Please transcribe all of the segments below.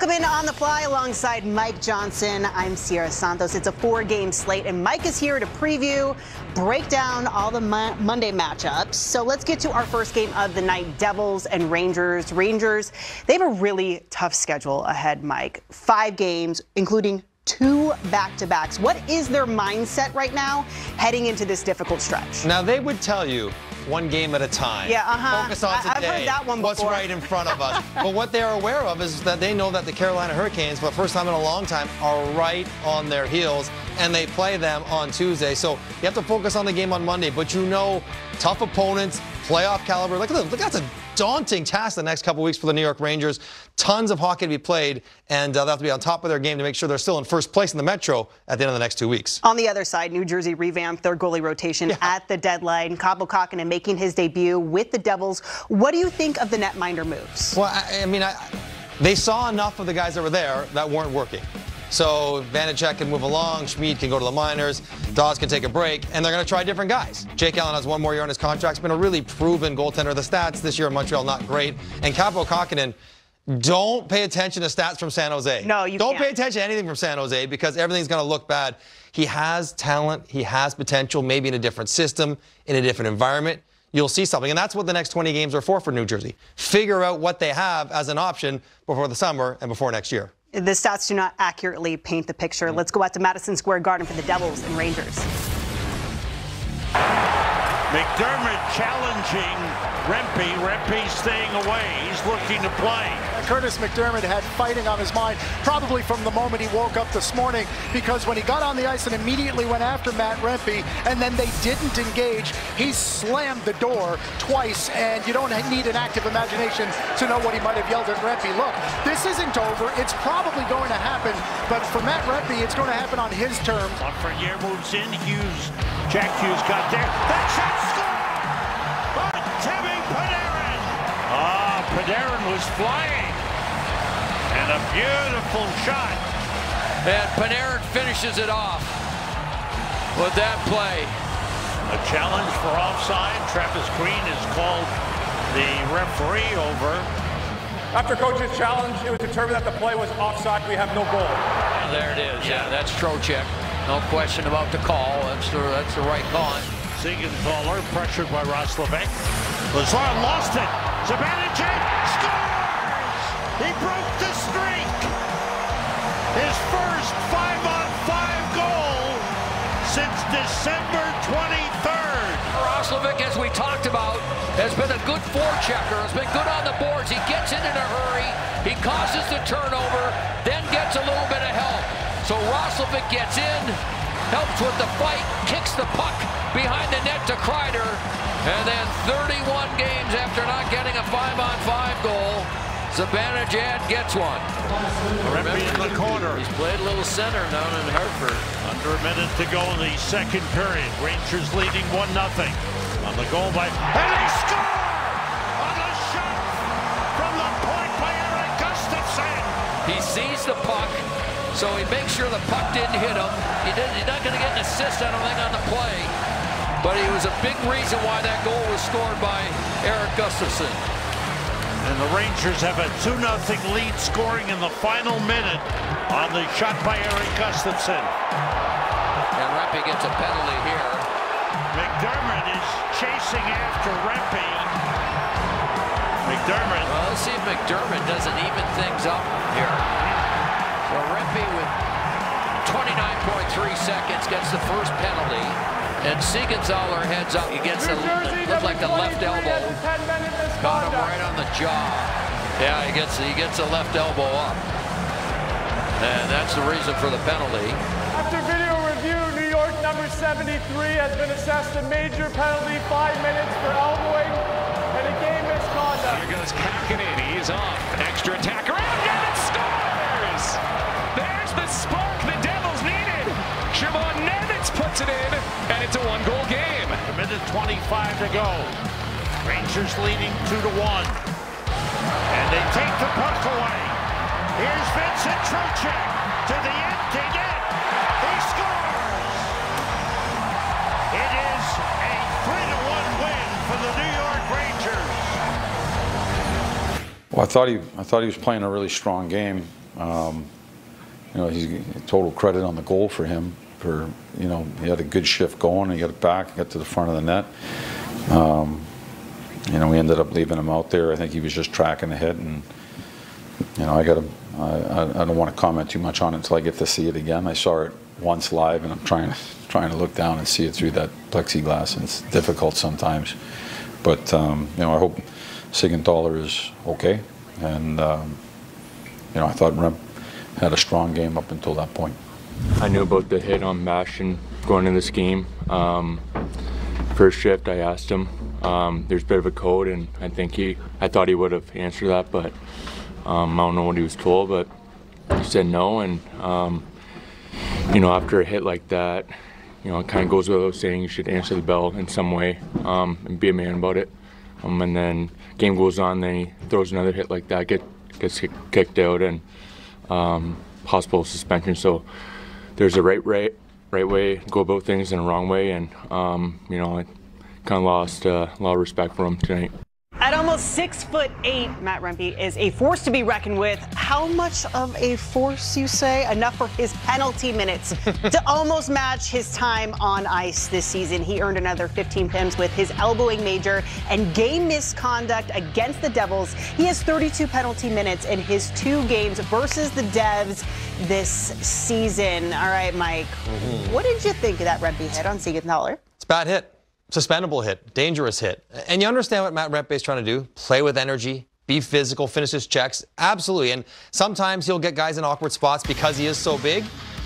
Welcome in On the Fly alongside Mike Johnson. I'm Sierra Santos. It's a 4-game slate, and Mike is here to preview, break down all the Monday matchups. So let's get to our first game of the night, Devils and Rangers. Rangers, they have a really tough schedule ahead, Mike. 5 games, including 2 back-to-backs. What is their mindset right now heading into this difficult stretch? Now, they would tell you 1 game at a time. Yeah, Focus on today. I've heard that one before. What's right in front of us. But what they're aware of is that they know that the Carolina Hurricanes, for the first time in a long time, are right on their heels, and they play them on Tuesday. So you have to focus on the game on Monday. But you know, tough opponents, playoff caliber. Look, that's a daunting task the next couple weeks for the New York Rangers. Tons of hockey to be played, and they'll have to be on top of their game to make sure they're still in first place in the Metro at the end of the next 2 weeks. On the other side, New Jersey revamped their goalie rotation at the deadline. Kaapo Kähkönen making his debut with the Devils. What do you think of the netminder moves? Well, they saw enough of the guys that were there that weren't working. So Vanacek can move along, Schmid can go to the minors, Dawes can take a break, and they're going to try different guys. Jake Allen has 1 more year on his contract. He's been a really proven goaltender. The stats this year in Montreal, not great. And Kaapo Kähkönen, don't pay attention to stats from San Jose. No, you don't can't. pay attention to anything from San Jose because everything's going to look bad. He has talent. He has potential, maybe in a different system, in a different environment. You'll see something. And that's what the next 20 games are for New Jersey. Figure out what they have as an option before the summer and before next year. The stats do not accurately paint the picture. Let's go out to Madison Square Garden for the Devils and Rangers. McDermott challenging Rempe. Rempe staying away. He's looking to play. Curtis McDermott had fighting on his mind probably from the moment he woke up this morning, because when he got on the ice and immediately went after Matt Rempe and then they didn't engage, he slammed the door twice, and you don't need an active imagination to know what he might have yelled at Rempe. Look, this isn't over. It's probably going to happen, but for Matt Rempe, it's going to happen on his terms. Lafreniere moves in. Hughes, Jack Hughes got there. That shot scored! Artemi Panarin! Panarin was flying. And a beautiful shot. And Panarin finishes it off with that play. A challenge for offside. Travis Green has called the referee over. After coach's challenge, it was determined that the play was offside. We have no goal. There it is. Yeah, that's Trocheck. No question about the call. That's the right call. Siegenthaler pressured by Roslovic. Lazar lost it. Zibanejad scores! He broke the streak. His first 5-on-5 goal since December 23rd. Roslovic, as we talked about, has been a good forechecker. Has been good on the boards. He gets in a hurry. He causes the turnover, then gets a little bit of help. So Roslovic gets in, helps with the fight, kicks the puck behind the net to Kreider, and then 31 games after not getting a 5-on-5 goal, Zibanejad gets one. Rempe in the corner. He's played a little center down in Hartford. Under a minute to go in the second period. Rangers leading 1-0. On the goal by... And they score! On a shot from the point by Erik Gustafsson. He sees the puck, so he makes sure the puck didn't hit him. He's not going to get an assist, I don't think, on the play. But he was a big reason why that goal was scored by Erik Gustafsson. And the Rangers have a 2-0 lead, scoring in the final minute on the shot by Erik Gustafsson. And Rempe gets a penalty here. McDermott is chasing after Rempe. McDermott. Well, let's see if McDermott doesn't even things up here. So Rempe with 29.3 seconds gets the first penalty. And Siegenthaler heads up. He gets looked like the left elbow. Caught him right on the jaw. Yeah, he gets the left elbow up. And that's the reason for the penalty. After video review, New York number 73 has been assessed a major penalty, 5 minutes for elbowing and a game misconduct. Here goes Kähkönen. He's off. Extra attack around and it scores! There's the spark the Devils needed. Shimon Nemec puts it in, and it's a 1-goal game. A minute 25 to go. Rangers leading 2-1. And they take the puck away. Here's Vincent Trocheck to the empty net. He scores! It is a 3-1 win for the New York Rangers. Well, I thought he was playing a really strong game. You know, he's total credit on the goal for him. For, you know, he had a good shift going. He got it back, got to the front of the net. You know, we ended up leaving him out there. I think he was just tracking the hit, and you know, I don't want to comment too much on it until I get to see it again. I saw it once live, and I'm trying to look down and see it through that plexiglass, and it's difficult sometimes. But you know, I hope Siegenthaler is okay, and you know, I thought Remp had a strong game up until that point. I knew about the hit on Bastian going into this game. First shift, I asked him. There's a bit of a code, and I thought he would have answered that, but I don't know what he was told, but he said no. And you know, after a hit like that, you know, it kind of goes without saying you should answer the bell in some way and be a man about it. And then game goes on, then he throws another hit like that, gets kicked out, and possible suspension. So there's a right way to go about things and a wrong way, and you know, I kind of lost a lot of respect for him tonight. At almost 6'8", Matt Rempe is a force to be reckoned with. How much of a force, you say? Enough for his penalty minutes to almost match his time on ice this season. He earned another 15 PIMs with his elbowing major and game misconduct against the Devils. He has 32 penalty minutes in his 2 games versus the Devs this season. All right, Mike, what did you think of that Rempe hit on Siegenthaler? It's a bad hit. Suspendable hit, dangerous hit. And you understand what Matt Rempe is trying to do? Play with energy, be physical, finish his checks. Absolutely. And sometimes he'll get guys in awkward spots because he is so big.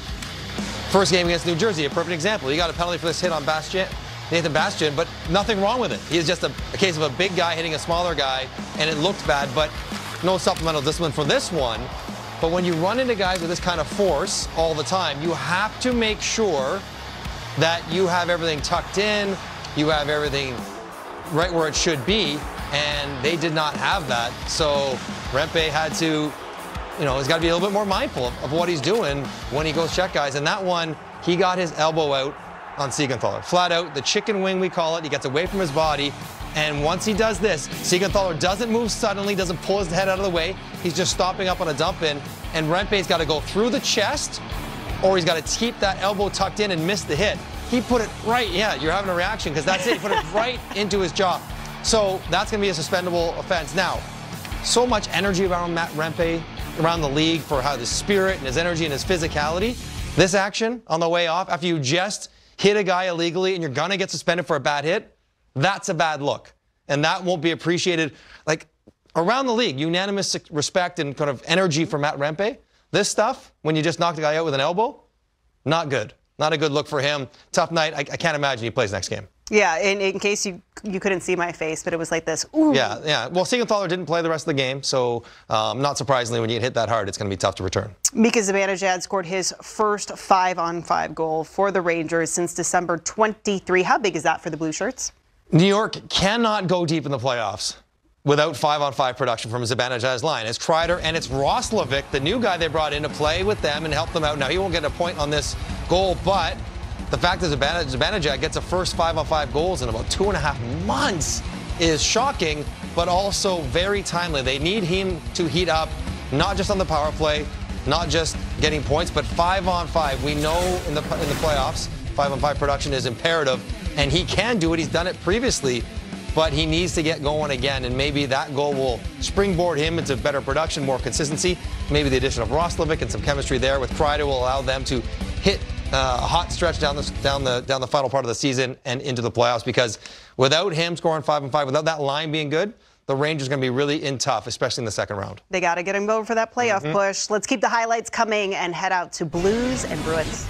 First game against New Jersey, a perfect example. He got a penalty for this hit on Nathan Bastian, but nothing wrong with it. He is just a case of a big guy hitting a smaller guy, and it looked bad, but no supplemental discipline for this one. But when you run into guys with this kind of force all the time, you have to make sure that you have everything tucked in, you have everything right where it should be, and they did not have that. So Rempe had to, you know, he's got to be a little bit more mindful of what he's doing when he goes check guys. And that one, he got his elbow out on Siegenthaler. Flat out, the chicken wing we call it. He gets away from his body. And once he does this, Siegenthaler doesn't move suddenly, doesn't pull his head out of the way. He's just stopping up on a dump in. And Rempe's got to go through the chest, or he's got to keep that elbow tucked in and miss the hit. He put it right, yeah, you're having a reaction because that's it. He put it right into his jaw. So that's going to be a suspendable offense. Now, so much energy around Matt Rempe, around the league for how the spirit and his energy and his physicality. This action on the way off, after you just hit a guy illegally and you're going to get suspended for a bad hit, that's a bad look. And that won't be appreciated. Like, around the league, unanimous respect and kind of energy for Matt Rempe. This stuff, when you just knock the guy out with an elbow, not good. Not a good look for him. Tough night. I can't imagine he plays next game. Yeah, in case you couldn't see my face, but it was like this. Ooh. Yeah. Well, Siegenthaler didn't play the rest of the game, so not surprisingly, when you get hit that hard, it's going to be tough to return. Mika Zibanejad scored his first 5-on-5 goal for the Rangers since December 23. How big is that for the Blue Shirts? New York cannot go deep in the playoffs without 5-on-5 production from Zibanejad's line. It's Kreider and it's Roslovic, the new guy they brought in to play with them and help them out. Now, he won't get a point on this goal, but the fact that Zibanejad gets a first 5-on-5 goals in about 2.5 months is shocking, but also very timely. They need him to heat up, not just on the power play, not just getting points, but 5-on-5. We know in the playoffs, 5-on-5 production is imperative, and he can do it. He's done it previously, but he needs to get going again, and maybe that goal will springboard him into better production, more consistency. Maybe the addition of Roslovic and some chemistry there with Kreider will allow them to hit a hot stretch down the final part of the season and into the playoffs, because without him scoring 5-on-5, without that line being good, the Rangers are going to be really in tough, especially in the second round. They got to get him going for that playoff push. Let's keep the highlights coming and head out to Blues and Bruins.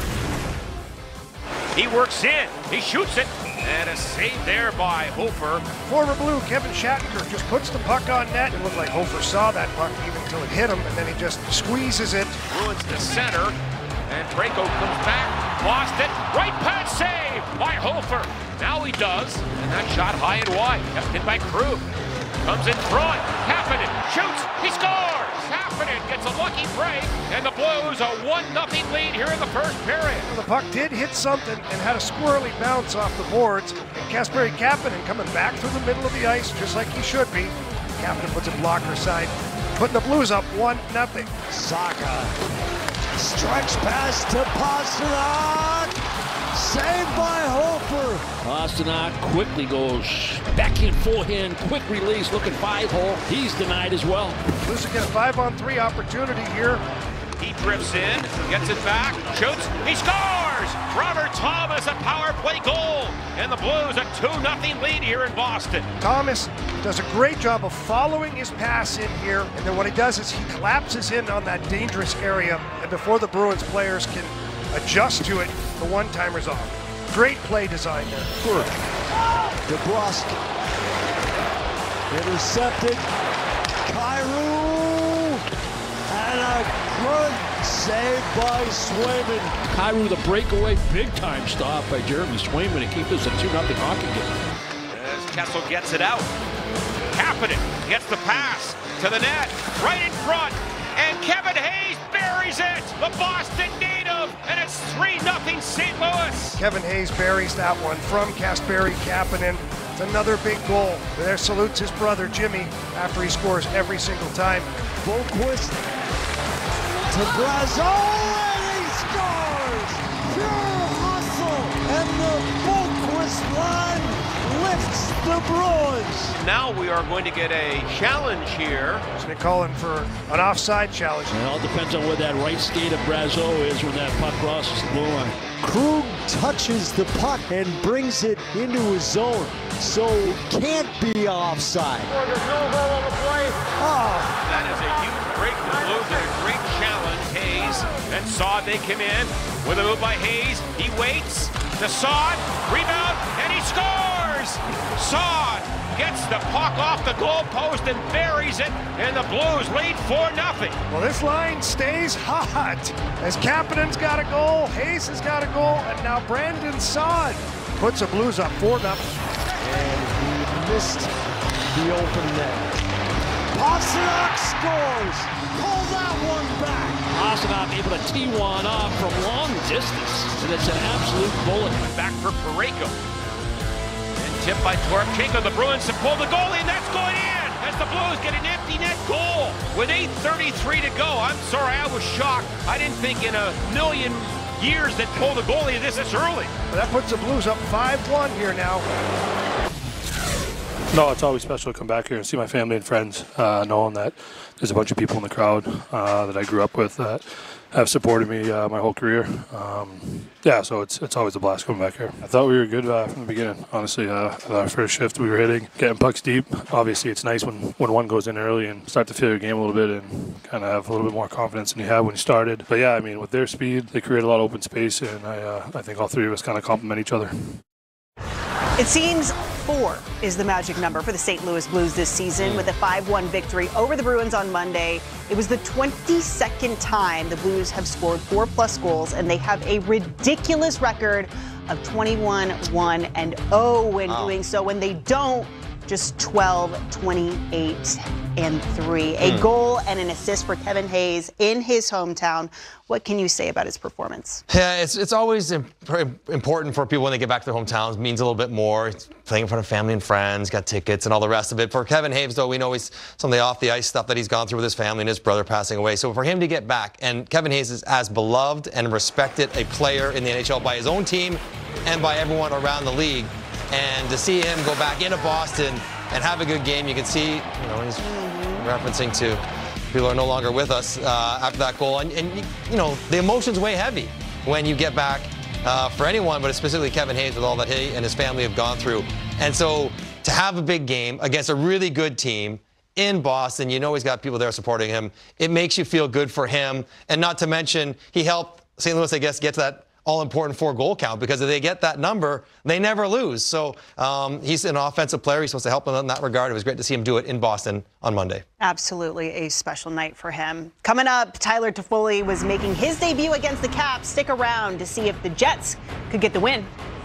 He works in, he shoots it, and a save there by Hofer. Former Blue Kevin Shattenkirk just puts the puck on net. It looked like Hofer saw that puck even until it hit him, and then he just squeezes it. Bruins to center, and Draco comes back, lost it, right pass save by Hofer. Now he does, and that shot high and wide, kept in by Krug. Comes in front, Kapanen shoots, he scores! Kapanen gets a lucky break, and the Blues a 1-0 lead here in the first period. The puck did hit something and had a squirrely bounce off the boards, and Kasperi Kapanen coming back through the middle of the ice just like he should be. Kapanen puts a blocker side. putting the Blues up 1-0. Saka, stretch pass to Pastrnak, saved by Hofer. Pastrnak quickly goes back in forehand, quick release, looking 5-hole. He's denied as well. Blues get a 5-on-3 opportunity here. He drifts in, gets it back, shoots, he scores! Robert Thomas, a power play goal, and the Blues a 2-0 lead here in Boston. Thomas does a great job of following his pass in here, and then what he does is he collapses in on that dangerous area, and before the Bruins players can adjust to it, the one-timer's off. Great play design there. DeBrusk intercepted. Kyrou, and a good save by Swayman. Kyrou, the breakaway, big-time stop by Jeremy Swayman to keep this a 2-0 hockey game. As Kessel gets it out, Kapanen gets the pass to the net, right in front, and Kevin Hayes buries it, the Boston native, and it's 3-0 St. Louis. Kevin Hayes buries that one from Kasperi Kapanen. It's another big goal. There salutes his brother Jimmy after he scores every single time. Boqvist to Brazeau, and he scores! Pure hustle, and the Boqvist line lifts the Bruins. Now we are going to get a challenge here. So they're calling for an offside challenge. It all depends on where that right skate of Brazeau is when that puck crosses the blue line. Krug touches the puck and brings it into his zone, so can't be offside. There's no goal on the play. That is a huge break for the Blues and a great challenge. Hayes and Saad, they come in with a move by Hayes. He waits to Saad, rebound, and he scores! Saad gets the puck off the goal post and buries it, and the Blues lead 4-0. Well, this line stays hot as Kapanen's got a goal, Hayes has got a goal, and now Brandon Saad puts the Blues up 4-0. And he missed the open net. Pastrnak scores! Pull that one back! Pastrnak able to tee one off from long distance, and it's an absolute bullet. Back for Parayko. And tipped by Toropchenko. The Bruins to pull the goalie, and that's going in as the Blues get an empty net goal with 8:33 to go. I'm sorry, I was shocked. I didn't think in a million years that pull the goalie this early. Well, that puts the Blues up 5-1 here now. No, it's always special to come back here and see my family and friends, knowing that there's a bunch of people in the crowd that I grew up with that have supported me my whole career. Yeah, so it's always a blast coming back here. I thought we were good from the beginning, honestly. Our first shift, we were hitting, getting pucks deep. Obviously, it's nice when one goes in early and start to feel your game a little bit and kind of have a little bit more confidence than you had when you started. But yeah, I mean, with their speed, they create a lot of open space, and I think all three of us kind of complement each other. It seems 4 is the magic number for the St. Louis Blues this season with a 5-1 victory over the Bruins on Monday. It was the 22nd time the Blues have scored 4+ goals, and they have a ridiculous record of 21-1-0 when doing so. When they don't, just 12-28-3. A goal and an assist for Kevin Hayes in his hometown. What can you say about his performance? Yeah, it's always important for people when they get back to their hometowns. It means a little bit more. It's playing in front of family and friends, got tickets and all the rest of it. For Kevin Hayes, though, we know he's some of the off-the-ice stuff that he's gone through with his family and his brother passing away. So for him to get back, and Kevin Hayes is as beloved and respected a player in the NHL by his own team and by everyone around the league. And to see him go back into Boston and have a good game, you can see, he's referencing to people who are no longer with us after that goal. And the emotions weigh heavy when you get back for anyone, but specifically Kevin Hayes with all that he and his family have gone through. And so to have a big game against a really good team in Boston, he's got people there supporting him. It makes you feel good for him. And not to mention, he helped St. Louis, I guess, get to that all-important 4-goal count, because if they get that number, they never lose. So he's an offensive player. He's supposed to help them in that regard. It was great to see him do it in Boston on Monday. Absolutely a special night for him. Coming up, Tyler Toffoli was making his debut against the Caps. Stick around to see if the Jets could get the win.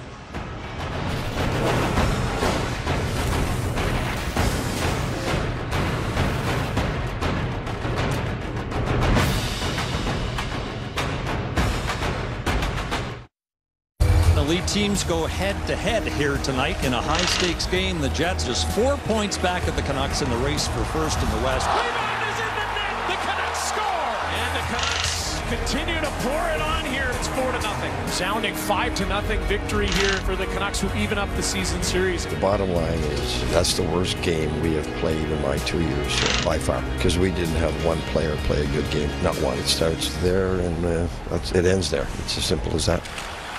Elite teams go head-to-head here tonight in a high-stakes game. The Jets just 4 points back at the Canucks in the race for first in the West. Rebound is in the continue to pour it on here. It's 4-0. Sounding 5-0 victory here for the Canucks, who even up the season series. The bottom line is that's the worst game we have played in my 2 years here, by far, because we didn't have one player play a good game. Not one. It starts there and it ends there. It's as simple as that.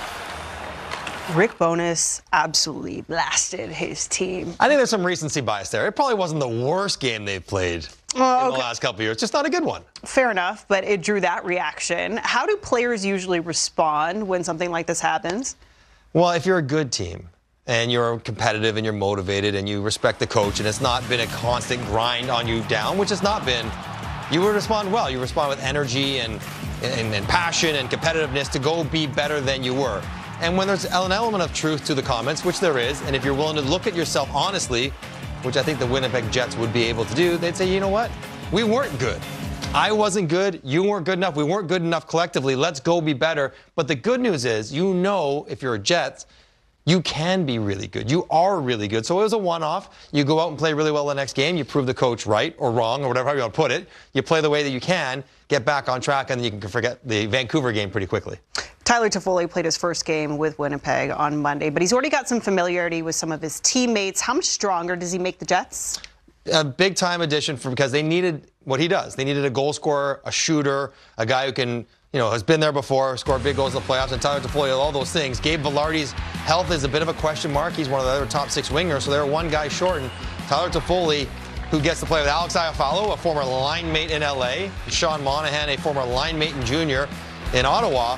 Rick Bowness absolutely blasted his team. I think there's some recency bias there. It probably wasn't the worst game they've played in the last couple of years. Just not a good one. Fair enough, but it drew that reaction. How do players usually respond when something like this happens? Well, if you're a good team and you're competitive and you're motivated and you respect the coach and it's not been a constant grind on you down, which it's not been, you would respond well. You respond with energy and passion and competitiveness to go be better than you were. And when there's an element of truth to the comments, which there is, and if you're willing to look at yourself honestly, which I think the Winnipeg Jets would be able to do, they'd say, you know what? We weren't good. I wasn't good. You weren't good enough. We weren't good enough collectively. Let's go be better. But the good news is, you know, if you're a Jets, you can be really good. You are really good. So it was a one-off. You go out and play really well the next game. You prove the coach right or wrong or whatever you want to put it. You play the way that you can, get back on track, and then you can forget the Vancouver game pretty quickly. Tyler Toffoli played his first game with Winnipeg on Monday, but he's already got some familiarity with some of his teammates. How much stronger does he make the Jets? A big-time addition because they needed what he does. They needed a goal scorer, a shooter, a guy who can, you know, has been there before, scored big goals in the playoffs, and Tyler Toffoli, all those things. Gabe Vilardi's health is a bit of a question mark. He's one of the other top 6 wingers, so they're one guy short. And Tyler Toffoli, who gets to play with Alex Iafallo, a former line mate in LA, Sean Monahan, a former line mate in junior in Ottawa,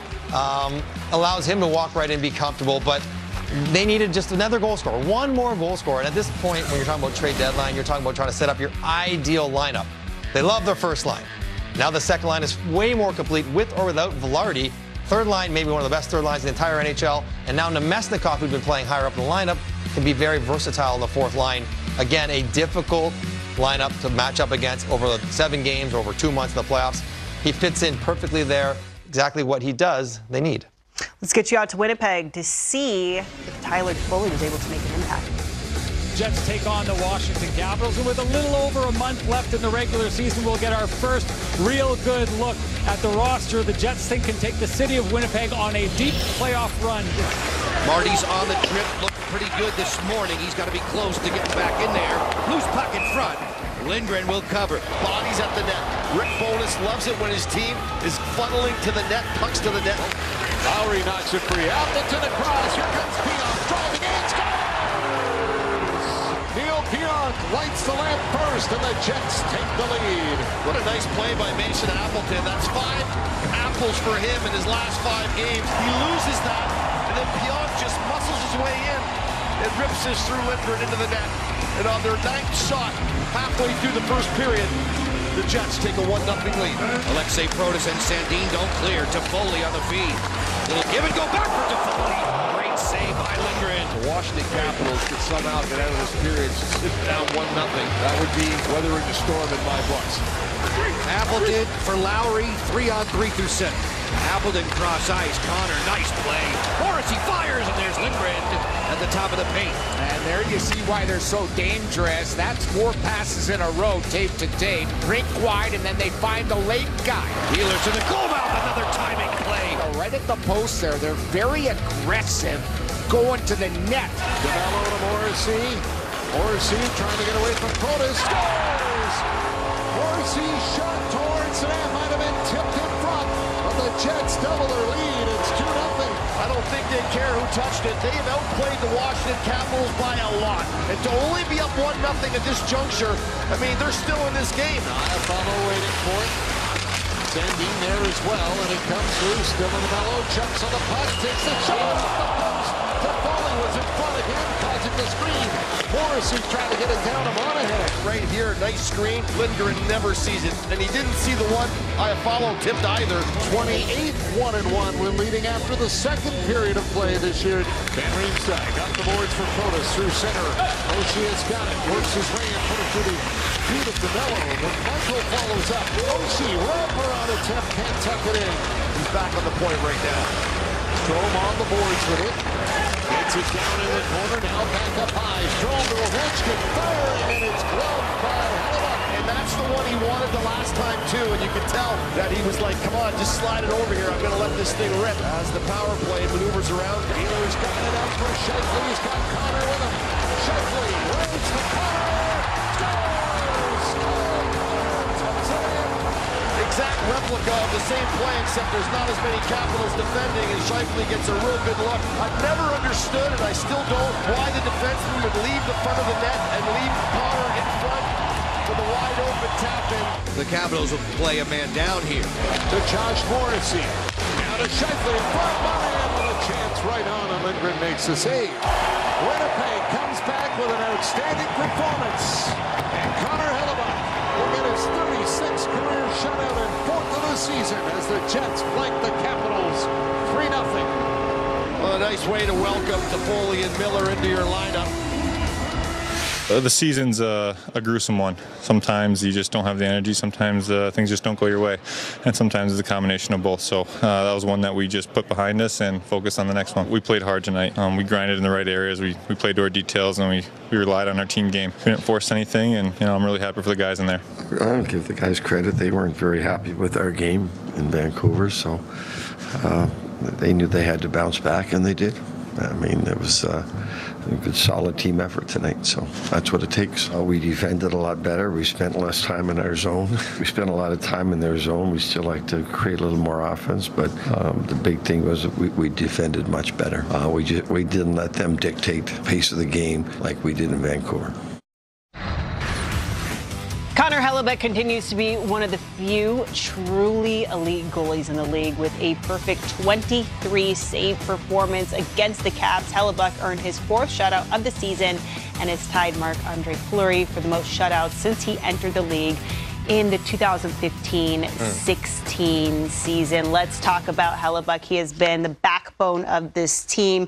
allows him to walk right in and be comfortable. But they needed just another goal scorer, one more goal scorer. And at this point, when you're talking about trade deadline, you're talking about trying to set up your ideal lineup. They love their first line. Now the second line is way more complete with or without Vilardi. Third line, maybe one of the best third lines in the entire NHL. And now Nemesnikov, who's been playing higher up in the lineup, can be very versatile in the fourth line. Again, a difficult lineup to match up against over 7 games, over 2 months in the playoffs. He fits in perfectly there. Exactly what he does, they need. Let's get you out to Winnipeg to see if Tyler Toffoli was able to make an impact. Jets take on the Washington Capitals, and with a little over a month left in the regular season, we'll get our first real good look at the roster the Jets think can take the city of Winnipeg on a deep playoff run. Marty's on the trip, looked pretty good this morning. He's got to be close to getting back in there. Loose puck in front. Lindgren will cover. Bodies at the net. Rick Bowness loves it when his team is funneling to the net, pucks to the net. Lowry knocks it free. Appleton across. Here comes Pionk driving in. Scores! Neil Pionk lights the lamp first, and the Jets take the lead. What a nice play by Mason Appleton. That's 5 apples for him in his last 5 games. He loses that, and then Pionk just muscles his way in and rips this through Lindgren into the net. And on their 9th shot, halfway through the first period, the Jets take a 1-0 lead. Alexei Protas and Sandin don't clear. Toffoli on the feed. Little give and go back for Toffoli. Great save by Lindgren. The Washington Capitals could somehow get out of this period sitting down 1-0. That would be weathering the storm in my books. Appleton for Lowry, 3-on-3 through center. Appleton cross ice. Connor, nice play. Morrissey fires, and there's Lindgren at the top of the paint. And there you see why they're so dangerous. That's 4 passes in a row, tape to tape. Rink wide, and then they find the late guy. Wheeler to the goal mouth, another timing play. Right at the post there, they're very aggressive going to the net. DeMello to Morrissey. Morrissey trying to get away from Protas. Scores! Morrissey shot towards net, might have been tipped in front. But the Jets double their lead. It's 2-0. I don't think they care who touched it. They have outplayed the Washington Capitals by a lot. And to only be up 1-0 at this juncture, I mean, they're still in this game. Iafallo waiting for it. Sandin there as well, and it comes through. Still in the mellow, jumps on the puck, takes the shot off the post. Toffoli was in front of him, causing the screen. Morrissey trying to get it down to Monahan. Right here, nice screen. Lindgren never sees it, and he didn't see the one Iafallo tipped either. 28th 1-1. We're leading after the second period of play this year. Van Riemsdyk got the boards for Protas through center. Oshie has got it, works his way and put it through the feet of DeMello, but Michael follows up. Oshie, wraparound attempt, can't tuck it in. He's back on the point right now. Strome on the boards with it. Gets it down in the corner, now back up high. Strome to Ovechkin, firing, and it's gloved by Hellebuyck. And that's the one he wanted the last time too, and you could tell that he was like, come on, just slide it over here. I'm going to let this thing rip. As the power play maneuvers around, Wheeler's got it out for Scheifele. He's got Connor with him. Scheifele runs to Connor. Exact replica of the same play, except there's not as many Capitals defending, and Scheifele gets a real good look. I've never understood, and I still don't, why the defenseman would leave the front of the net and leave Connor in front with a wide open tap in. The Capitals will play a man down here. To Josh Morrissey. Now to Scheifele. Front line with a chance right on, and Lindgren makes the save. Winnipeg comes back with an outstanding performance. And Connor Hellebuyck will get his 36th career shutout and 4th of the season as the Jets flank the Capitals 3-0. Well, a nice way to welcome Toffoli and Miller into your lineup. The season's a gruesome one. Sometimes you just don't have the energy. Sometimes things just don't go your way. And sometimes it's a combination of both. So that was one that we just put behind us and focused on the next one. We played hard tonight. We grinded in the right areas. We played to our details, and we relied on our team game. We didn't force anything, and I'm really happy for the guys in there. I don't give the guys credit. They weren't very happy with our game in Vancouver, so they knew they had to bounce back, and they did. I mean, it was a good, solid team effort tonight, so that's what it takes. We defended a lot better. We spent less time in our zone. We spent a lot of time in their zone. We still like to create a little more offense, but the big thing was that we defended much better. We didn't let them dictate the pace of the game like we did in Vancouver. Connor Hellebuyck continues to be one of the few truly elite goalies in the league with a perfect 23 save performance against the Caps. Hellebuyck earned his 4th shutout of the season and has tied Marc-Andre Fleury for the most shutouts since he entered the league in the 2015-16 season. Let's talk about Hellebuyck. He has been the backbone of this team.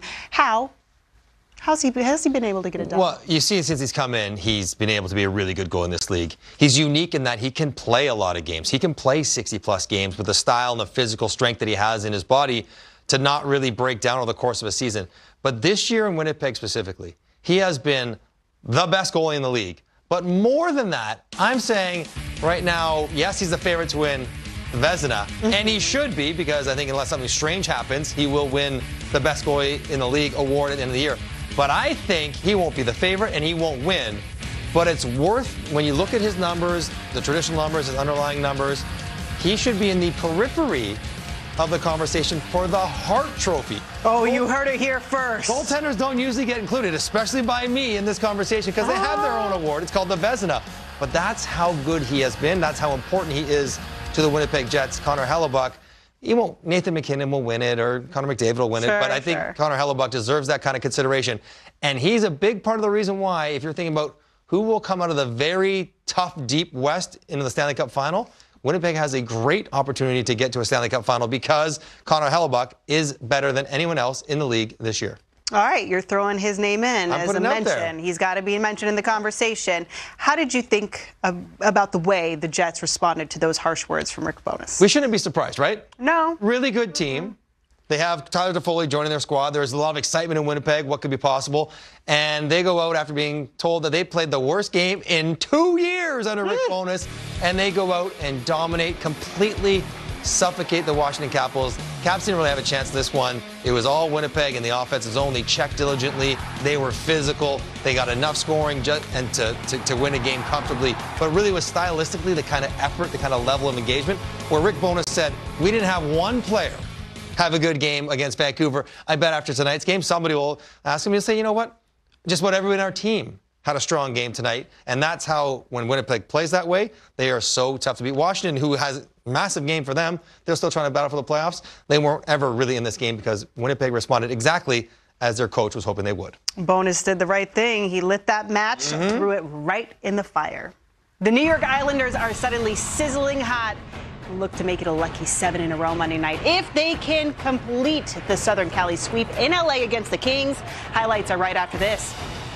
Has he been able to get it done? Well, you see, since he's come in, he's been able to be a really good goalie in this league. He's unique in that he can play a lot of games. He can play 60-plus games with the style and the physical strength that he has in his body to not really break down over the course of a season. But this year in Winnipeg specifically, he has been the best goalie in the league. But more than that, I'm saying right now, yes, he's the favorite to win the Vezina, and he should be, because I think unless something strange happens, he will win the best goalie in the league award at the end of the year. But I think he won't be the favorite and he won't win. But it's worth, when you look at his numbers, the traditional numbers, his underlying numbers, he should be in the periphery of the conversation for the Hart Trophy. Oh, you heard it here first. Goaltenders don't usually get included, especially by me in this conversation, because they have their own award. It's called the Vezina. But that's how good he has been. That's how important he is to the Winnipeg Jets. Connor Hellebuyck. Nathan McKinnon will win it, or Connor McDavid will win it, but I think Connor Hellebuyck deserves that kind of consideration. And he's a big part of the reason why, if you're thinking about who will come out of the very tough, deep West into the Stanley Cup final, Winnipeg has a great opportunity to get to a Stanley Cup final because Connor Hellebuyck is better than anyone else in the league this year. All right, you're throwing his name in as a mention. He's got to be mentioned in the conversation. How did you think about the way the Jets responded to those harsh words from Rick Bowness? We shouldn't be surprised, right? No. Really good team. They have Tyler Toffoli joining their squad. There's a lot of excitement in Winnipeg, what could be possible. And they go out after being told that they played the worst game in 2 years under Rick Bowness, and they go out and dominate, completely suffocate the Washington Capitals. Caps didn't really have a chance this one. It was all Winnipeg in the offensive zone. They checked diligently. They were physical. They got enough scoring and to win a game comfortably. But really was stylistically the kind of effort, the kind of level of engagement where Rick Bowness said, we didn't have one player have a good game against Vancouver. I bet after tonight's game, somebody will ask him to say, you know what? Just about everyone in our team had a strong game tonight. And that's how, when Winnipeg plays that way, they are so tough to beat. Washington, who has a massive game for them, they're still trying to battle for the playoffs. They weren't ever really in this game because Winnipeg responded exactly as their coach was hoping they would. Bowness did the right thing. He lit that match, threw it right in the fire. The New York Islanders are suddenly sizzling hot. Look to make it a lucky 7 in a row Monday night if they can complete the Southern Cali sweep in LA against the Kings. Highlights are right after this.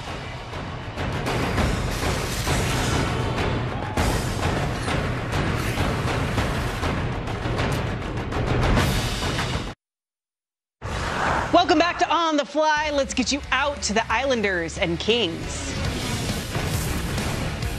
Welcome back to On the Fly. Let's get you out to the Islanders and Kings.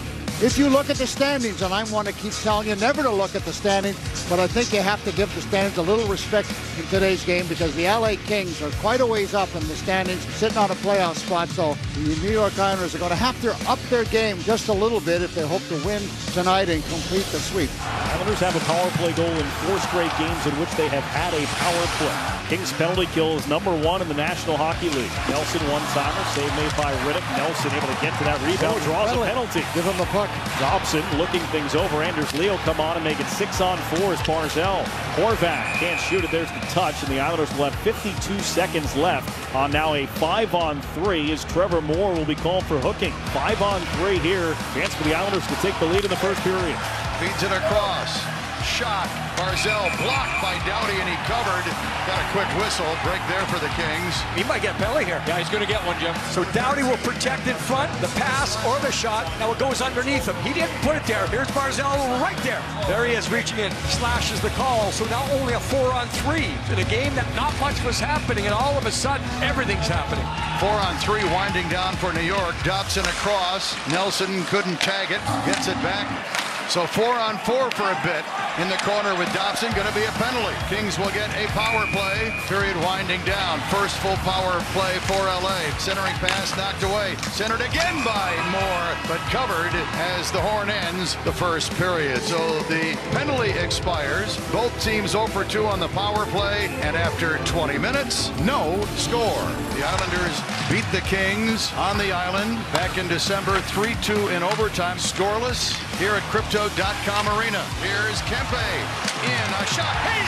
if you look at the standings, and I'm one that keeps telling you never to look at the standings, but I think you have to give the standings a little respect in today's game because the LA Kings are quite a ways up in the standings, sitting on a playoff spot. So the New York Islanders are going to have to up their game just a little bit if they hope to win tonight and complete the sweep. Islanders have a power play goal in 4 straight games in which they have had a power play. Kings penalty kill is number 1 in the National Hockey League. Nelson one-timer, save made by Riddick. Nelson able to get to that rebound, draws a penalty. Give him the puck. Dobson looking things over. Anders Leo come on and make it 6-on-4 as Barzal. Horvat can't shoot it. There's the touch, and the Islanders will have 52 seconds left on now a 5-on-3 as Trevor Moore will be called for hooking. 5-on-3 here. Chance for the Islanders to take the lead in the first period. Feeds it across. Shot. Barzal blocked by Doughty, and he covered. Got a quick whistle. Break there for the Kings. He might get penalty here. Yeah, he's going to get one, Jim. So Doughty will protect in front, the pass or the shot. Now it goes underneath him. He didn't put it there. Here's Barzal right there. There he is reaching in. Slashes the call. So now only a 4-on-3 in a game that not much was happening, and all of a sudden everything's happening. 4-on-3 winding down for New York. Dobson across. Nelson couldn't tag it. Gets it back. So 4-on-4 for a bit in the corner with Dobson. Going to be a penalty. Kings will get a power play. Period winding down. First full power play for LA. Centering pass knocked away. Centered again by Moore, but covered as the horn ends the first period. So the penalty expires. Both teams 0 for 2 on the power play. And after 20 minutes, no score. The Islanders beat the Kings on the island back in December 3-2 in overtime. Scoreless here at Crypto.com Arena. Here's Kempe in a shot. He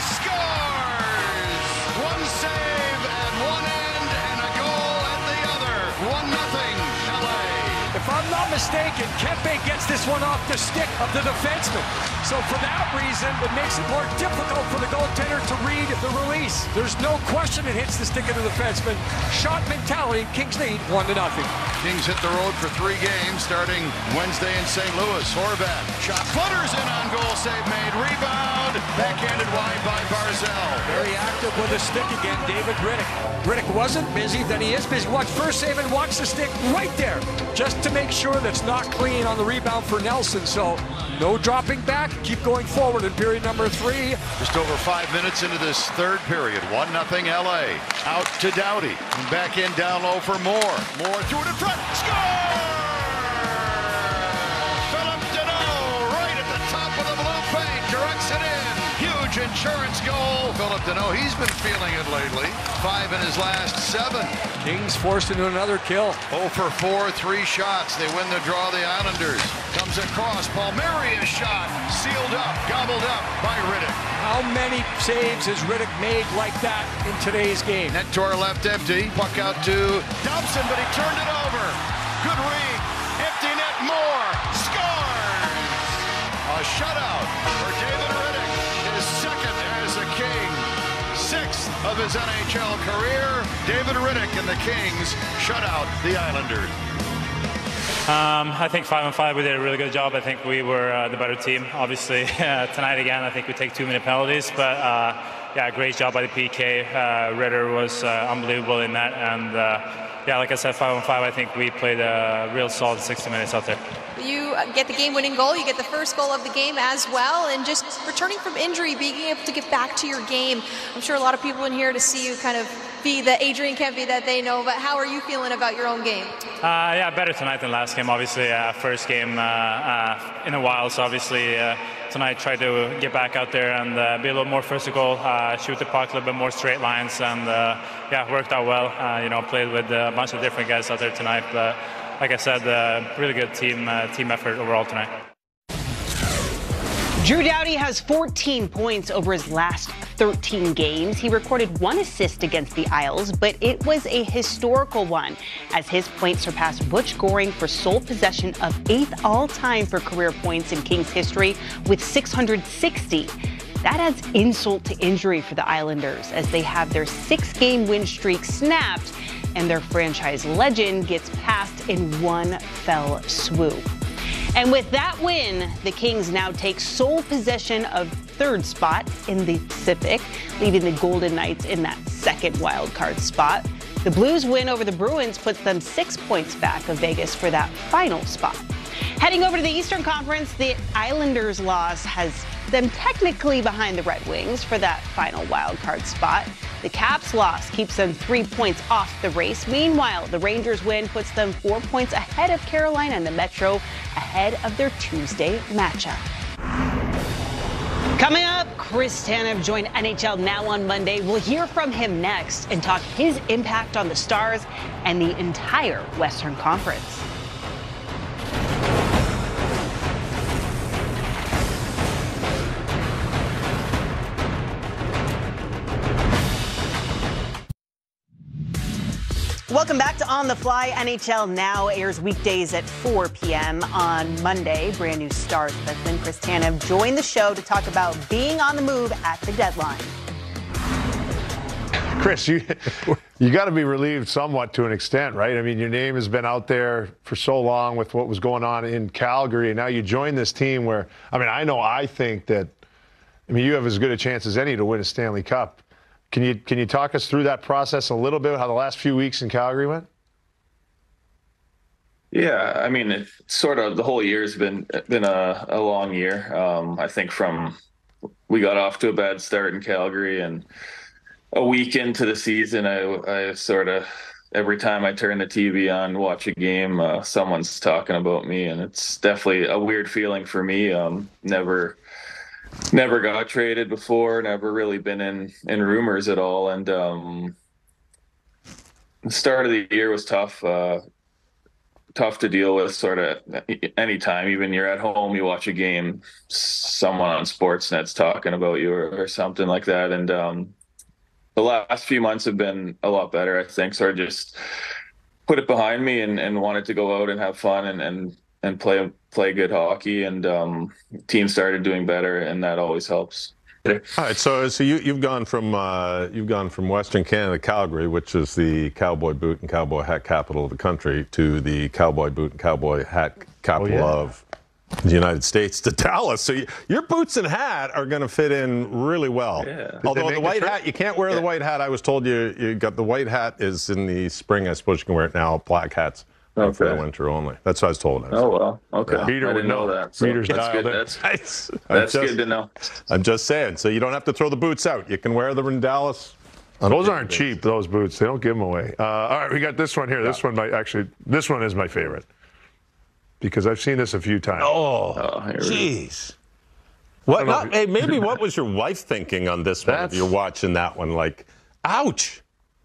scores! One save at one end and a goal at the other. 1-0 LA. If I'm not mistaken, Kempe gets this one off the stick of the defenseman. So for that reason, it makes it more difficult for the goaltender to read the release. There's no question it hits the stick of the defenseman. Shot mentality, Kings lead 1-0. Kings hit the road for 3 games starting Wednesday in St. Louis. Horvat shot flutters in on goal, save made, rebound, backhanded wide by Barzal. Very active with the stick again, David Riddick. Riddick wasn't busy, then he is busy. Watch first save and watch the stick right there, just to make sure that's not clean on the rebound for Nelson. So no dropping back, keep going forward in period number 3. Just over 5 minutes into this third period. 1-0 LA. Out to Doughty. And back in down low for Moore. Moore threw it in front. Score! Philip Deneau right at the top of the blue paint. Directs it in. Huge insurance goal. Philip Deneau, he's been feeling it lately. 5 in his last 7. Kings forced into another kill. 0 for 4, 3 shots. They win the draw, the Islanders. Comes across. Palmieri's shot. Sealed up, gobbled up by Riddick. How many saves has Riddick made like that in today's game? Net to our left empty. Puck out to Dobson, but he turned it over. Good read. Empty net, Moore. Scores! A shutout for David Riddick. His second as a King. 6th of his NHL career. David Riddick and the Kings shut out the Islanders. I think 5-on-5 we did a really good job. I think we were the better team. Obviously, tonight again, I think we take too many penalties, but yeah, great job by the PK. Ritter was unbelievable in that, and yeah, like I said, 5-on-5, I think we played a real solid 60 minutes out there. You get the game-winning goal, you get the first goal of the game as well, and just returning from injury, being able to get back to your game. I'm sure a lot of people in here to see you kind of be the Adrian Kempe that they know, but how are you feeling about your own game? Yeah, better tonight than last game, obviously. First game in a while, so obviously tonight tried to get back out there and be a little more physical, shoot the puck a little bit more straight lines, and yeah, worked out well. You know, played with a bunch of different guys out there tonight, but like I said, really good team effort overall tonight. Drew Doughty has 14 points over his last 13 games. He recorded 1 assist against the Isles, but it was a historical one as his points surpassed Butch Goring for sole possession of 8th all-time for career points in Kings history with 660. That adds insult to injury for the Islanders as they have their 6-game win streak snapped and their franchise legend gets passed in one fell swoop. And with that win, the Kings now take sole possession of 3rd spot in the Pacific, leaving the Golden Knights in that 2nd wildcard spot. The Blues win over the Bruins puts them 6 points back of Vegas for that final spot. Heading over to the Eastern Conference, the Islanders' loss has them technically behind the Red Wings for that final wild card spot. The Caps' loss keeps them 3 points off the race. Meanwhile, the Rangers' win puts them 4 points ahead of Carolina and the Metro ahead of their Tuesday matchup. Coming up, Chris Tanev joined NHL Now on Monday. We'll hear from him next and talk his impact on the Stars and the entire Western Conference. Welcome back to On the Fly. NHL Now airs weekdays at 4 p.m. on Monday. Brand new Stars defenseman Chris Tanev joined the show to talk about being on the move at the deadline. Chris, you got to be relieved somewhat to an extent, right? I mean, your name has been out there for so long with what was going on in Calgary, and now you join this team where, I think that, you have as good a chance as any to win a Stanley Cup. Can you talk us through that process a little bit, how the last few weeks in Calgary went? Yeah, it's sort of the whole year's been a long year. I think we got off to a bad start in Calgary, and a week into the season, I sort of, every time I turn the TV on, watch a game, someone's talking about me, and it's definitely a weird feeling for me. Never got traded before, never really been in rumors at all. And the start of the year was tough to deal with sort of anytime, even you're at home, you watch a game, someone on Sportsnet's talking about you or something like that. And the last few months have been a lot better, I think. So I just put it behind me and wanted to go out and have fun and play good hockey, and team started doing better, and that always helps. All right, so you've gone from Western Canada, Calgary, which is the cowboy boot and cowboy hat capital of the country, to the cowboy boot and cowboy hat capital of the United States, to Dallas. So your boots and hat are going to fit in really well. Yeah. Although the white hat, you can't wear the white hat. I was told you got the white hat is in the spring. I suppose you can wear it now. Black hats. For the winter only. That's what I was told. Oh, well. Okay. Yeah. Peter I didn't know that. So Peter's that's dialed good. in. That's good to know. I'm just saying. So you don't have to throw the boots out. You can wear them in Dallas. Those aren't cheap, those boots. They don't give them away. All right, we got this one here. This one this one is my favorite because I've seen this a few times. Jeez. Hey, maybe what was your wife thinking on this one if you're watching that one? Like, ouch.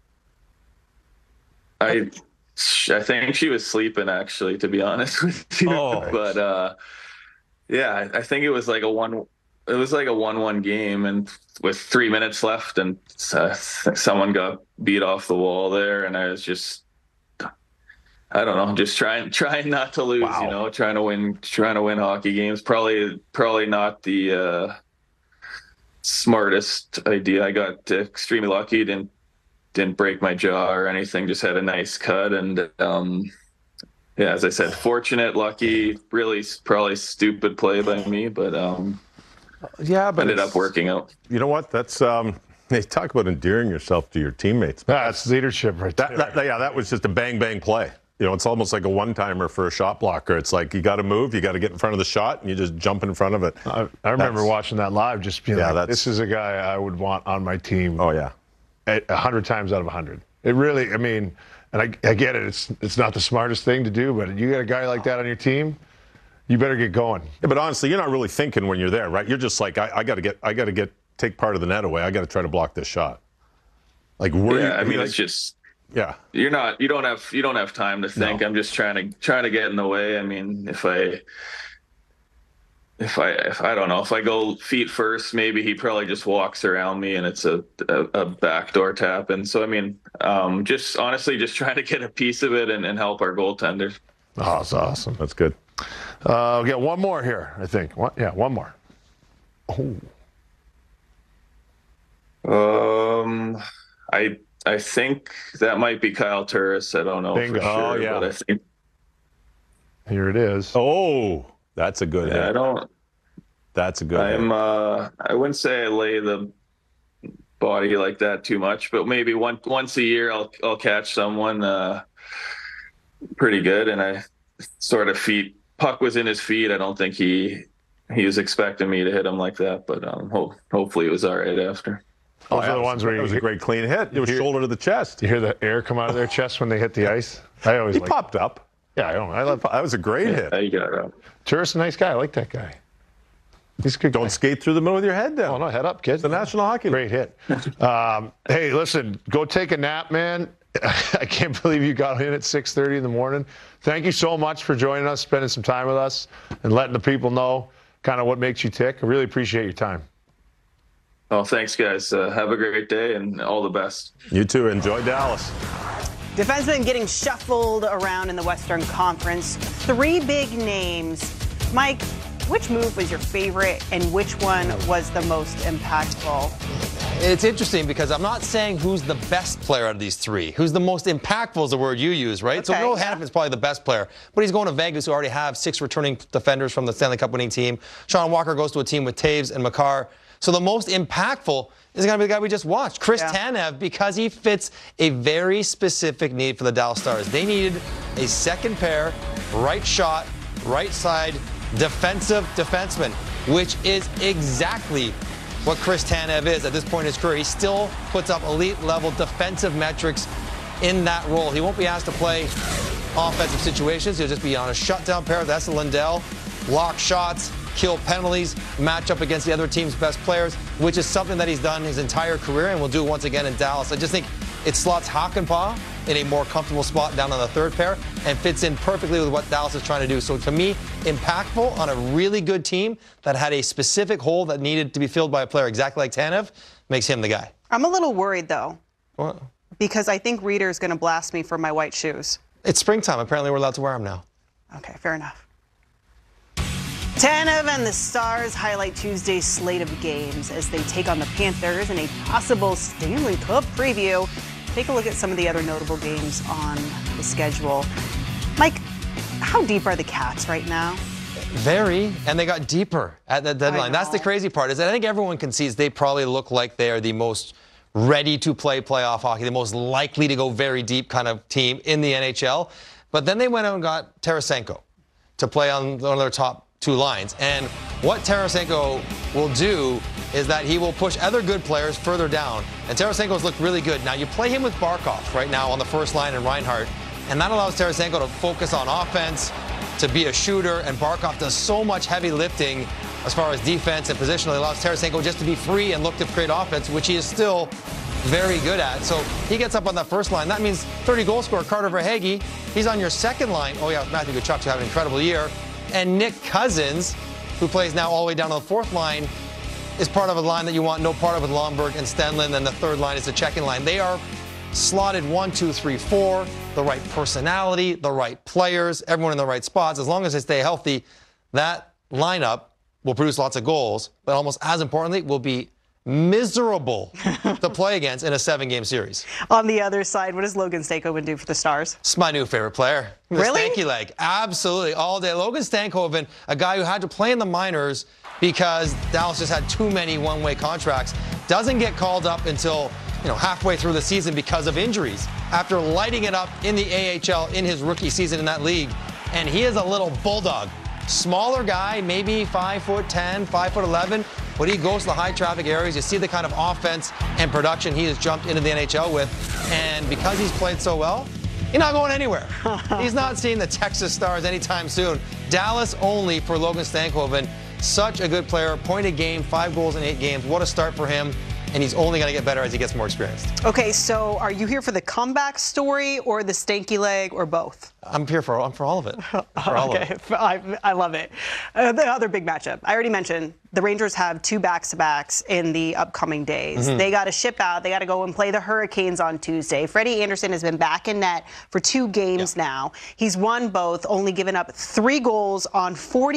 I think she was sleeping, actually, to be honest with you. But yeah, I think it was like a 1-1 game, and with 3 minutes left, and someone got beat off the wall there, and I was just, I don't know, just trying not to lose. Trying to win hockey games. Probably not the smartest idea. I got extremely lucky. Didn't break my jaw or anything, just had a nice cut. And as I said, fortunate, lucky, really probably stupid play by me, but ended up working out. You know what? That's they talk about endearing yourself to your teammates. That's leadership right there. That was just a bang play. It's almost like a one-timer for a shot blocker. It's like you got to move, you got to get in front of the shot, and you just jump in front of it. I remember watching that live, just being like, this is a guy I would want on my team. Oh, yeah. 100 times out of 100. It really, and I get it. It's not the smartest thing to do, but you got a guy like that on your team, you better get going. Yeah, but honestly, you're not really thinking when you're there, right? You're just like, I got to take part of the net away. I got to try to block this shot. Like, it's just. Yeah. You don't have time to think. No. I'm just trying to get in the way. If I don't know, if I go feet first, maybe he probably just walks around me and it's a backdoor tap. And so, just honestly, just trying to get a piece of it and help our goaltenders. Oh, that's awesome. That's good. We got one more here, I think. One more. I think that might be Kyle Turris. I don't know for sure. Oh, yeah. But I think here it is. Oh, that's a good hit. That's a good hit. I wouldn't say I lay the body like that too much, but maybe once a year I'll catch someone pretty good, and I sort of feet puck was in his feet. I don't think he was expecting me to hit him like that, but hopefully it was all right after. Those are the ones where it was a great clean hit. It was shoulder to the chest. You hear the air come out of their chest when they hit the ice. I always he popped up. Yeah, I love. That was a great hit. You got it up. Turris, a nice guy. I like that guy. He's a good. Don't skate through the middle with your head down. Oh no, head up, kid. The National Hockey League. Great hit. Hey, listen, go take a nap, man. I can't believe you got in at 6:30 in the morning. Thank you so much for joining us, spending some time with us, and letting the people know kind of what makes you tick. I really appreciate your time. Oh, thanks, guys. Have a great day and all the best. You too. Enjoy Dallas. Defensemen getting shuffled around in the Western Conference. 3 big names. Mike, which move was your favorite and which one was the most impactful? It's interesting because I'm not saying who's the best player out of these 3. Who's the most impactful is the word you use, right? Okay, so Noah Hannafin is probably the best player. But he's going to Vegas, who already have 6 returning defenders from the Stanley Cup winning team. Sean Walker goes to a team with Taves and Makar. So the most impactful is going to be the guy we just watched, Chris Tanev, because he fits a very specific need for the Dallas Stars. They needed a second pair, right shot, right side, defensive defenseman, which is exactly what Chris Tanev is at this point in his career. He still puts up elite-level defensive metrics in that role. He won't be asked to play offensive situations. He'll just be on a shutdown pair. That's the Lindell. Block shots, kill penalties, match up against the other team's best players, which is something that he's done his entire career and will do once again in Dallas. I just think it slots Hakanpää in a more comfortable spot down on the third pair and fits in perfectly with what Dallas is trying to do. So to me, impactful on a really good team that had a specific hole that needed to be filled by a player exactly like Tanev makes him the guy. I'm a little worried, though. What? Because I think Reader's going to blast me for my white shoes. It's springtime. Apparently we're allowed to wear them now. Okay, fair enough. Tanev and the Stars highlight Tuesday's slate of games as they take on the Panthers in a possible Stanley Cup preview. Take a look at some of the other notable games on the schedule. Mike, how deep are the Cats right now? Very, and they got deeper at the deadline. That's the crazy part, is that I think everyone concedes they probably look like they are the most ready to play playoff hockey, the most likely to go very deep kind of team in the NHL. But then they went out and got Tarasenko to play on one of their top 2 lines. And what Tarasenko will do is that he will push other good players further down. And Tarasenko's looked really good. Now, you play him with Barkov right now on the first line and Reinhart, and that allows Tarasenko to focus on offense, to be a shooter, and Barkov does so much heavy lifting as far as defense and positionally. It allows Tarasenko just to be free and look to create offense, which he is still very good at. So he gets up on that first line. That means 30-goal scorer Carter Verhaeghe. He's on your second line. Oh, yeah, Matthew Tkachuk had an incredible year. And Nick Cousins, who plays now all the way down to the fourth line, is part of a line that you want no part of with Lomberg and Stenlund. And the third line is the checking line. They are slotted 1, 2, 3, 4, the right personality, the right players, everyone in the right spots. As long as they stay healthy, that lineup will produce lots of goals, but almost as importantly, will be miserable to play against in a 7-game series. On the other side, what does Logan Stankoven do for the Stars? It's my new favorite player. Really? The stanky leg. Absolutely. All day. Logan Stankoven, a guy who had to play in the minors because Dallas just had too many one-way contracts, doesn't get called up until halfway through the season because of injuries, after lighting it up in the AHL in his rookie season in that league. And he is a little bulldog. Smaller guy, maybe 5'10", 5'11", but he goes to the high traffic areas. You see the kind of offense and production he has jumped into the NHL with. And because he's played so well, he's not going anywhere. He's not seeing the Texas Stars anytime soon. Dallas only for Logan Stankoven. Such a good player. Point a game, 5 goals in 8 games. What a start for him. And he's only going to get better as he gets more experienced. Okay, so are you here for the comeback story or the stanky leg or both? I'm for all of it. Okay, I love it. The other big matchup, I already mentioned, the Rangers have 2 back-to-backs in the upcoming days. They got to ship out. They got to go and play the Hurricanes on Tuesday. Freddie Anderson has been back in net for 2 games now. He's won both, only given up 3 goals on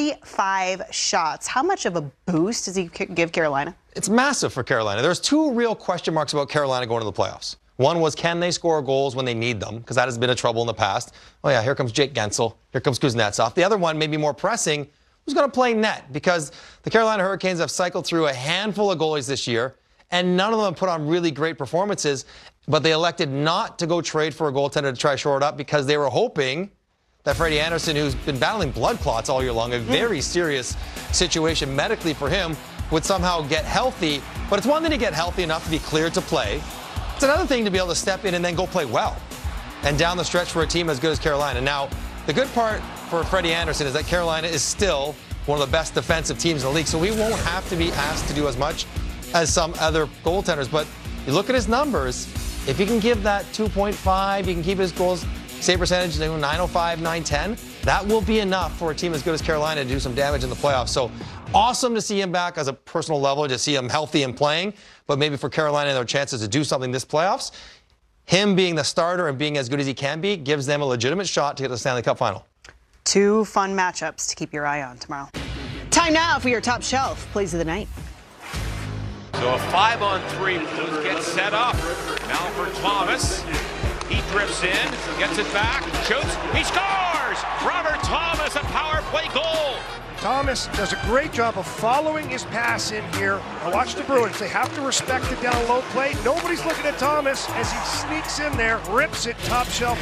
45 shots. How much of a boost does he give Carolina? It's massive for Carolina. There's 2 real question marks about Carolina going to the playoffs. One was, can they score goals when they need them? Because that has been a trouble in the past. Oh, yeah, here comes Jake Gensel. Here comes Kuznetsov. The other one, maybe more pressing, who's going to play net? Because the Carolina Hurricanes have cycled through a handful of goalies this year, and none of them put on really great performances, but they elected not to go trade for a goaltender to try to shore it up because they were hoping that Freddie Andersen, who's been battling blood clots all year long, a very serious situation medically for him, would somehow get healthy. But it's one thing to get healthy enough to be cleared to play. It's another thing to be able to step in and then go play well. And down the stretch for a team as good as Carolina. Now, the good part for Freddie Andersen is that Carolina is still one of the best defensive teams in the league, so we won't have to be asked to do as much as some other goaltenders. But you look at his numbers, if he can give that 2.5, he can keep his goals save percentage, 905, 910, that will be enough for a team as good as Carolina to do some damage in the playoffs. So awesome to see him back as a personal level, to see him healthy and playing, but maybe for Carolina and their chances to do something this playoffs, him being the starter and being as good as he can be gives them a legitimate shot to get to the Stanley Cup final. 2 fun matchups to keep your eye on tomorrow. Time now for your top shelf plays of the night. So a 5-on-3, Blues get set up. Now for Thomas. He drifts in, gets it back, shoots, he scores! Robert Thomas, a power play goal. Thomas does a great job of following his pass in here. Now watch the Bruins. They have to respect the down low play. Nobody's looking at Thomas as he sneaks in there, rips it top shelf.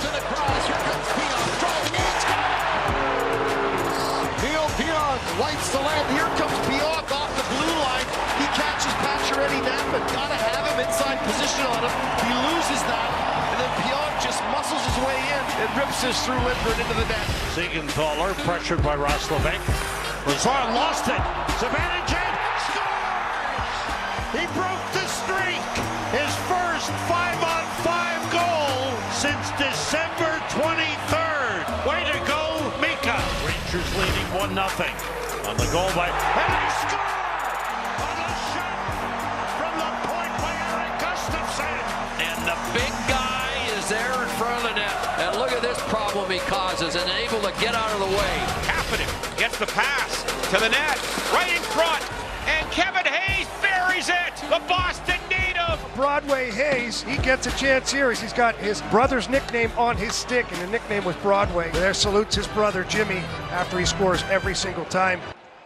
Neil Pionk lights the lamp. Here comes Pionk off the blue line. He catches Pacioretty down, but gotta have him inside position on him. He loses that, and then Pionk just muscles his way in and rips this through Lindgren into the net. Siegenthaler pressured by Roslovic. Lazar lost it. Zibanejad scores! He broke the streak. His first 5-on-5 goal since December 23rd. Way to go, Mika. Rangers leading 1-0 on the goal by, and they score on a shot from the point by Eric Gustafsson. And the big guy is there in front of the net. And look at this problem he causes and able to get out of the way. Kapanen gets the pass to the net, right in front, and Kevin Hayes buries it. The Boston native. Broadway Hayes, he gets a chance here as he's got his brother's nickname on his stick, and the nickname was Broadway. There salutes his brother Jimmy after he scores every single time.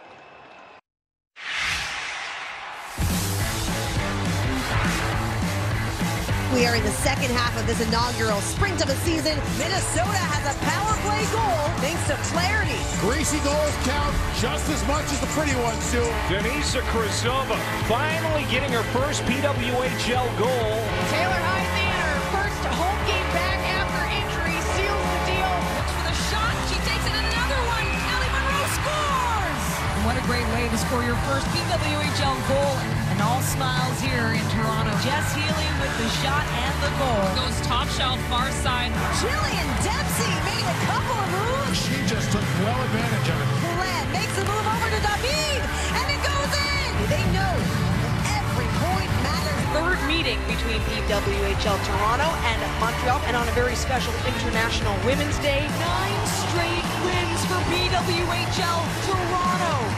We are in the second half of this inaugural sprint of the season. Minnesota has a power play goal thanks to Flaherty. Greasy goals count just as much as the pretty ones do. Denisa Krasova finally getting her first PWHL goal. Taylor Heisey in her first home game back after injury seals the deal. Looks for the shot. She takes it in another one. Ellie Monroe scores! What a great way to score your first PWHL goal. And all smiles here in Toronto. Jess Healy with the shot and the goal. Goes top shelf, far side. Jillian Dempsey made a couple of moves. She just took well advantage of it. Glenn makes the move over to David, and it goes in. They know every point matters. Third meeting between PWHL Toronto and Montreal, and on a very special International Women's Day, 9 straight wins for PWHL Toronto.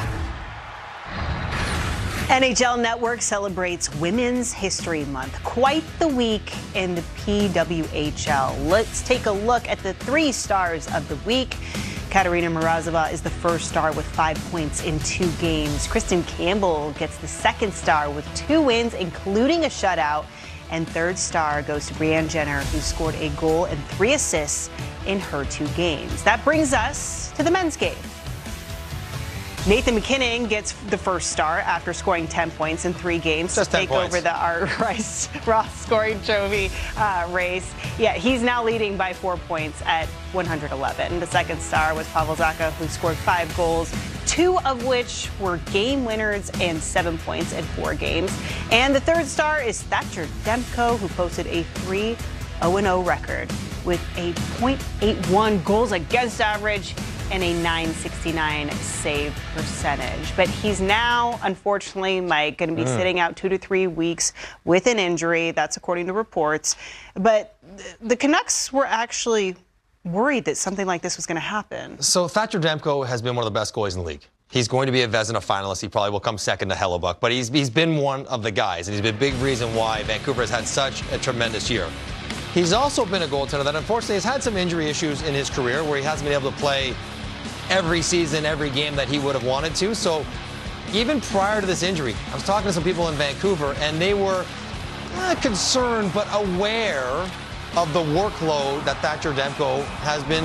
NHL Network celebrates Women's History Month. Quite the week in the PWHL. Let's take a look at the 3 stars of the week. Katerina Morozova is the first star with 5 points in 2 games. Kristen Campbell gets the second star with 2 wins, including a shutout. And third star goes to Brianne Jenner, who scored a goal and 3 assists in her 2 games. That brings us to the men's game. Nathan MacKinnon gets the first star after scoring 10 points in 3 games to take over the Art Ross scoring trophy race. Yeah, he's now leading by 4 points at 111. The second star was Pavel Zacha, who scored 5 goals, 2 of which were game winners and 7 points in 4 games. And the third star is Thatcher Demko, who posted a 3-0-0 record with a .81 goals against average and a .969 save percentage. But he's now, unfortunately, Mike, going to be sitting out 2 to 3 weeks with an injury. That's according to reports. But the Canucks were actually worried that something like this was going to happen. So Thatcher Demko has been one of the best goalies in the league. He's going to be a Vezina finalist. He probably will come second to Hellebuck. But he's been one of the guys, and he's been a big reason why Vancouver has had such a tremendous year. He's also been a goaltender that unfortunately has had some injury issues in his career where he hasn't been able to play every season, every game that he would have wanted to. So even prior to this injury, I was talking to some people in Vancouver, and they were not concerned but aware of the workload that Thatcher Demko has been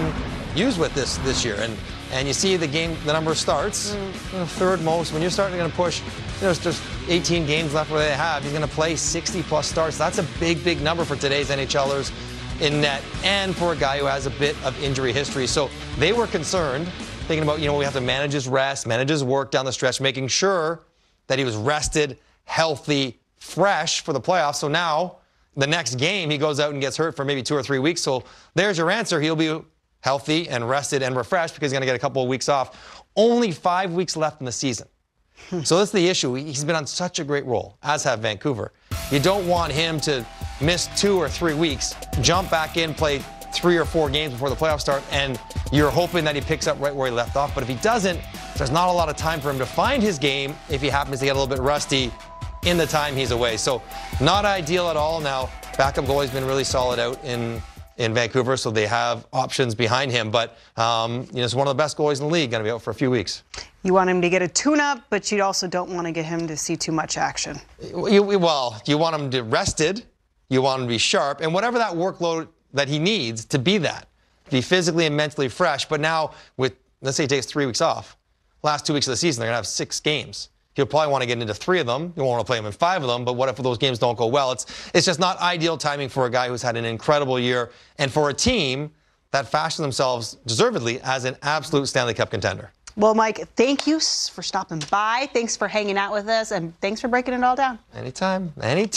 used with this year. And you see the number of starts, third most. When you're starting to push, there's 18 games left where they have. He's going to play 60-plus starts. That's a big number for today's NHLers in net, and for a guy who has a bit of injury history. So they were concerned, thinking about, we have to manage his rest, manage his work down the stretch, making sure that he was rested, healthy, fresh for the playoffs. So now, the next game, he goes out and gets hurt for maybe 2 or 3 weeks. So there's your answer. He'll be healthy and rested and refreshed because he's going to get a couple of weeks off. Only 5 weeks left in the season. So that's the issue. He's been on such a great roll, as have Vancouver. You don't want him to miss 2 or 3 weeks, jump back in, play 3 or 4 games before the playoffs start, and you're hoping that he picks up right where he left off. But if he doesn't, there's not a lot of time for him to find his game if he happens to get a little bit rusty in the time he's away. So not ideal at all. Now, backup goalie's been really solid out in Vancouver, so they have options behind him. But it's one of the best goalies in the league, going to be out for a few weeks. You want him to get a tune-up, but you also don't want to get him to see too much action. You want him to rested, you want him to be sharp, and whatever that workload that he needs to be physically and mentally fresh. But now, let's say he takes 3 weeks off, last 2 weeks of the season, they're going to have 6 games. He'll probably want to get into 3 of them. You won't want to play him in 5 of them, but what if those games don't go well? It's just not ideal timing for a guy who's had an incredible year and for a team that fashioned themselves deservedly as an absolute Stanley Cup contender. Well, Mike, thank you for stopping by. Thanks for hanging out with us, and thanks for breaking it all down. Anytime.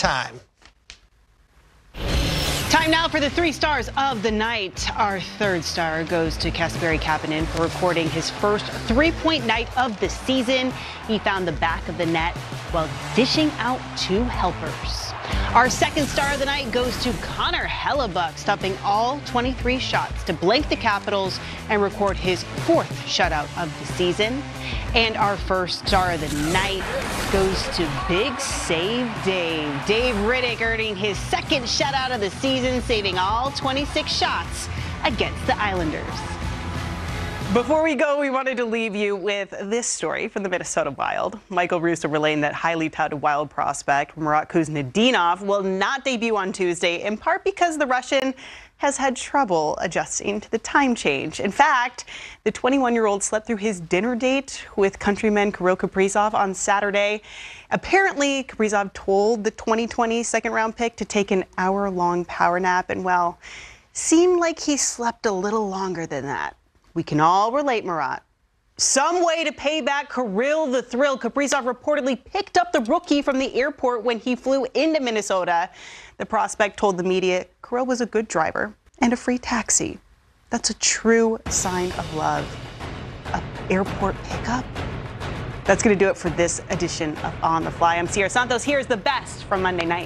Time now for the 3 stars of the night. Our 3rd star goes to Kasperi Kapanen for recording his first 3-point night of the season. He found the back of the net while dishing out 2 helpers. Our 2nd star of the night goes to Connor Hellebuyck, stopping all 23 shots to blank the Capitals and record his 4th shutout of the season. And our 1st star of the night goes to Big Save Dave. Dave Riddick earning his 2nd shutout of the season, saving all 26 shots against the Islanders. Before we go, we wanted to leave you with this story from the Minnesota Wild. Michael Russo relaying that highly touted Wild prospect, Marat Kuznetsov, will not debut on Tuesday, in part because the Russian has had trouble adjusting to the time change. In fact, the 21-year-old slept through his dinner date with countryman Kirill Kaprizov on Saturday. Apparently, Kaprizov told the 2020 second-round pick to take an hour-long power nap, and, well, seemed like he slept a little longer than that. We can all relate, Marat. Some way to pay back Kirill the Thrill. Kaprizov reportedly picked up the rookie from the airport when he flew into Minnesota. The prospect told the media Kirill was a good driver and a free taxi. That's a true sign of love. An airport pickup. That's going to do it for this edition of On the Fly. I'm Sierra Santos. Here's the best from Monday night.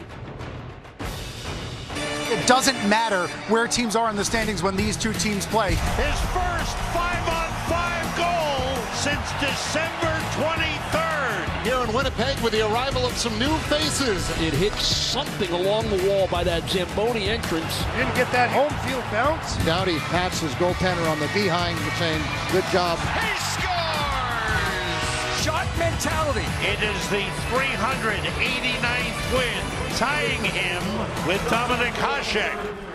It doesn't matter where teams are in the standings when these 2 teams play. His first 5-on-5 goal since December 23rd. Here in Winnipeg with the arrival of some new faces. It hit something along the wall by that Zamboni entrance. Didn't get that home field bounce. Doughty pats his goaltender on the behind, saying, good job. He scores! Shot mentality. It is the 389th win, tying him with Dominik Hasek.